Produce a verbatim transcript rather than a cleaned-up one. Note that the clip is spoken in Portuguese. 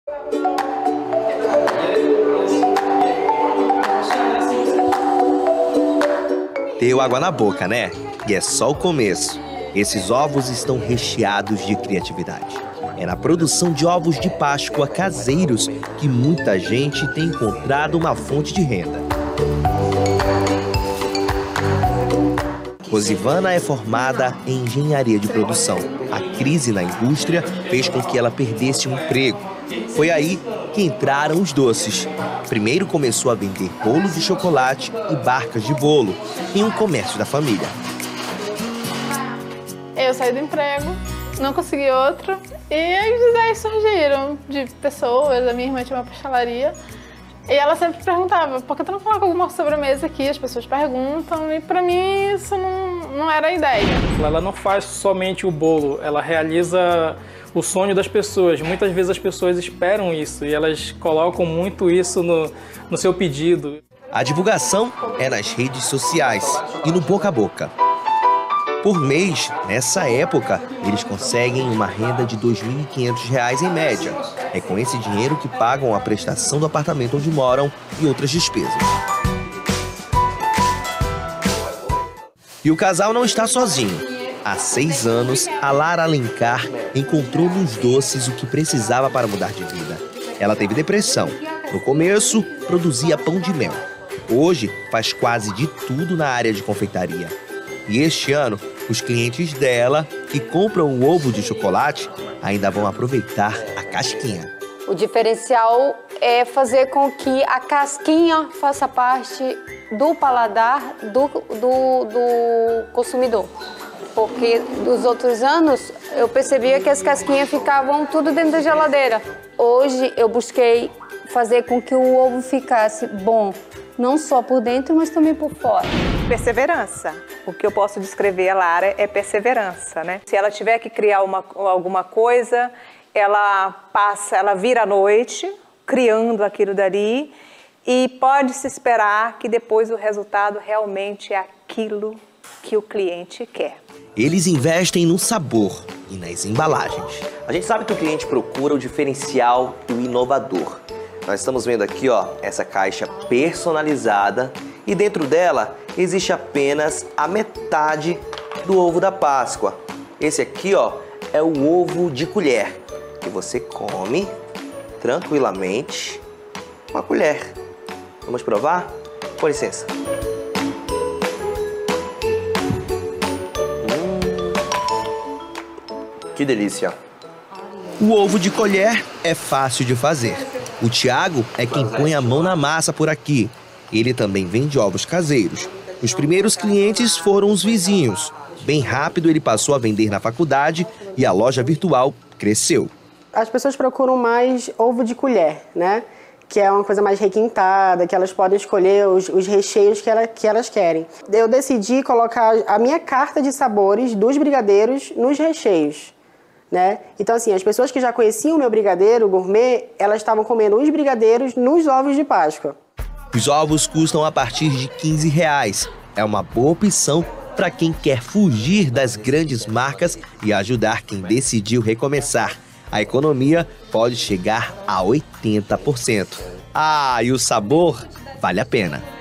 Deu água na boca, né? E é só o começo. Esses ovos estão recheados de criatividade. É na produção de ovos de Páscoa caseiros que muita gente tem encontrado uma fonte de renda. Rosivana é formada em engenharia de produção. A crise na indústria fez com que ela perdesse o emprego. Foi aí que entraram os doces. Primeiro começou a vender bolos de chocolate e barcas de bolo em um comércio da família. Eu saí do emprego, não consegui outro, e as ideias surgiram de pessoas. A minha irmã tinha uma pastelaria, e ela sempre perguntava, por que tu não coloca alguma sobremesa aqui? As pessoas perguntam, e pra mim isso não, não era a ideia. Ela não faz somente o bolo, ela realiza o sonho das pessoas. Muitas vezes as pessoas esperam isso, e elas colocam muito isso no, no seu pedido. A divulgação é nas redes sociais e no boca a boca. Por mês, nessa época, eles conseguem uma renda de dois mil e quinhentos reais em média. É com esse dinheiro que pagam a prestação do apartamento onde moram e outras despesas. E o casal não está sozinho. Há seis anos, a Lara Alencar encontrou nos doces o que precisava para mudar de vida. Ela teve depressão. No começo, produzia pão de mel. Hoje, faz quase de tudo na área de confeitaria. E este ano, os clientes dela que compram o ovo de chocolate ainda vão aproveitar a casquinha. O diferencial é fazer com que a casquinha faça parte do paladar do, do, do consumidor. Porque dos outros anos eu percebia que as casquinhas ficavam tudo dentro da geladeira. Hoje eu busquei fazer com que o ovo ficasse bom, não só por dentro, mas também por fora. Perseverança. O que eu posso descrever a Lara é perseverança, né? Se ela tiver que criar uma, alguma coisa, ela passa, ela vira à noite, criando aquilo dali, e pode se esperar que depois o resultado realmente é aquilo que o cliente quer. Eles investem no sabor e nas embalagens. A gente sabe que o cliente procura o diferencial e o inovador. Nós estamos vendo aqui, ó, essa caixa personalizada e dentro dela existe apenas a metade do ovo da Páscoa. Esse aqui, ó, é o ovo de colher, que você come tranquilamente com a colher. Vamos provar? Com licença. Hum, que delícia! O ovo de colher é fácil de fazer. O Thiago é quem põe a mão na massa por aqui. Ele também vende ovos caseiros. Os primeiros clientes foram os vizinhos. Bem rápido ele passou a vender na faculdade e a loja virtual cresceu. As pessoas procuram mais ovo de colher, né? Que é uma coisa mais requintada, que elas podem escolher os, os recheios que, ela, que elas querem. Eu decidi colocar a minha carta de sabores dos brigadeiros nos recheios. Né? Então, assim, as pessoas que já conheciam o meu brigadeiro gourmet, elas estavam comendo os brigadeiros nos ovos de Páscoa. Os ovos custam a partir de quinze reais. É uma boa opção para quem quer fugir das grandes marcas e ajudar quem decidiu recomeçar. A economia pode chegar a oitenta por cento. Ah, e o sabor vale a pena.